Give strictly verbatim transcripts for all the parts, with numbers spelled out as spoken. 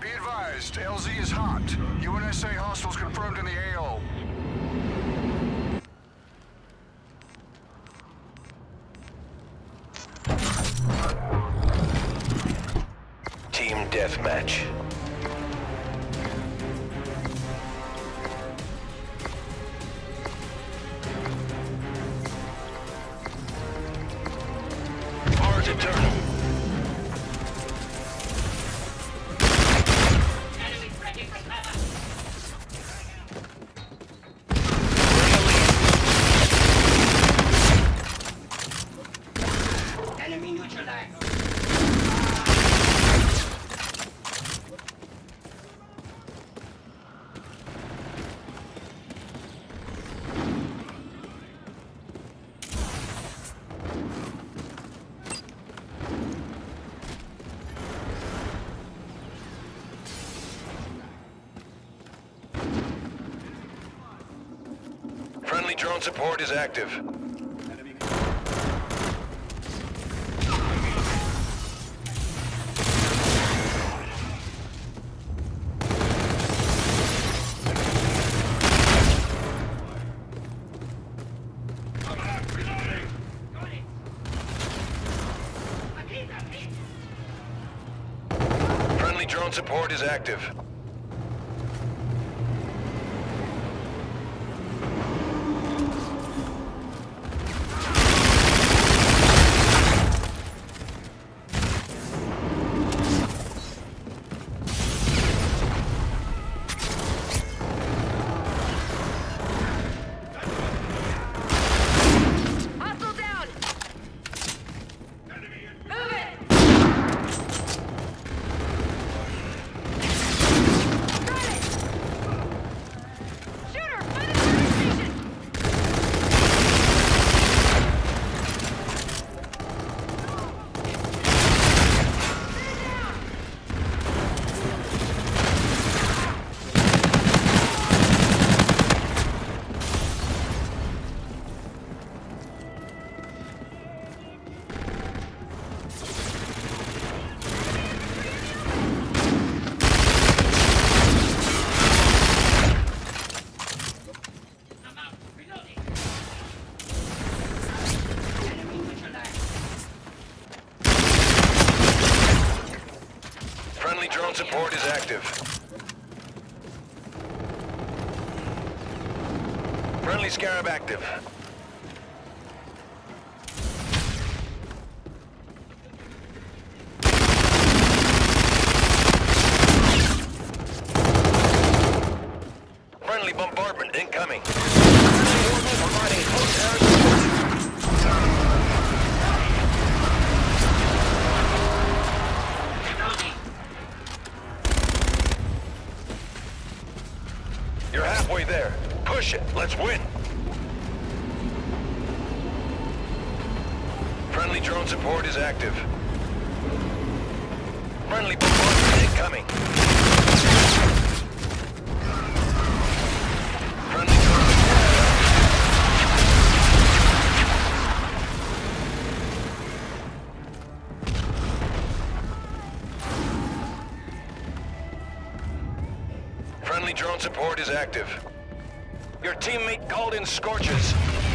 Be advised, L Z is hot. U N S A hostiles confirmed in the A O. Team deathmatch. Mars Eternal. Enemy neutralized. Friendly drone support is active. Friendly drone support is active. Hostile down! Move it! Got it! Shooter, find a service station! Enemy neutralized. Friendly drone support is active. Friendly Scarab active. Friendly bombardment incoming. Providing close air support. You're halfway there. Push it. Let's win. Friendly drone support is active. Friendly bombardment incoming. Friendly drone support. Friendly drone support is active. Your teammate called in scorches.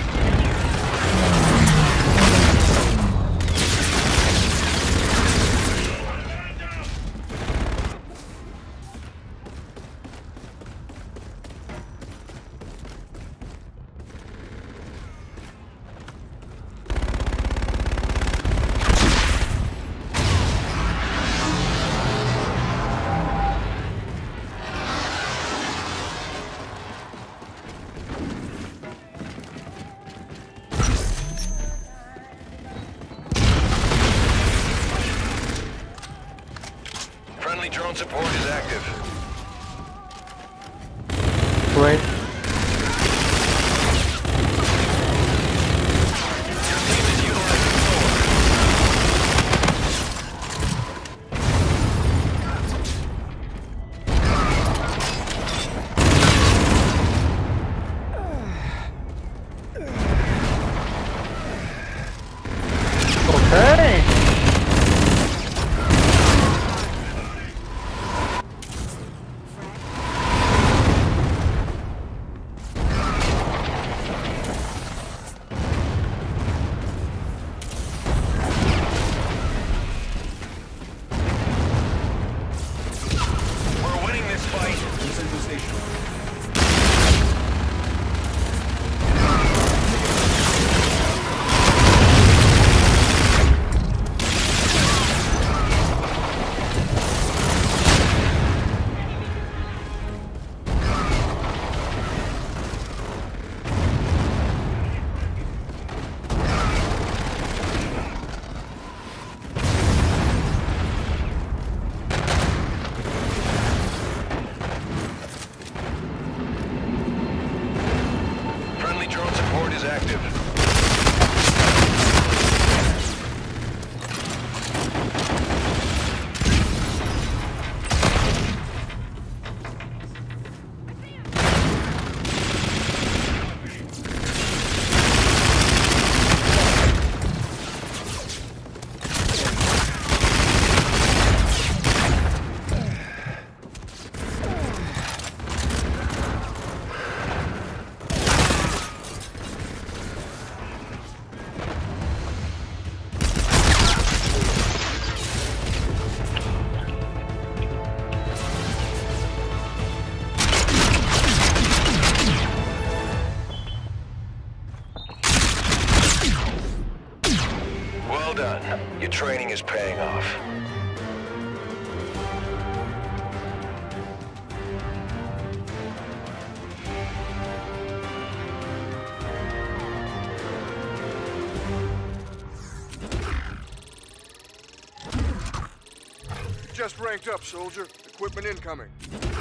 Friendly drone support is active. Right. Your team is utilizing Thor. Okay. just ranked up, soldier. Equipment incoming.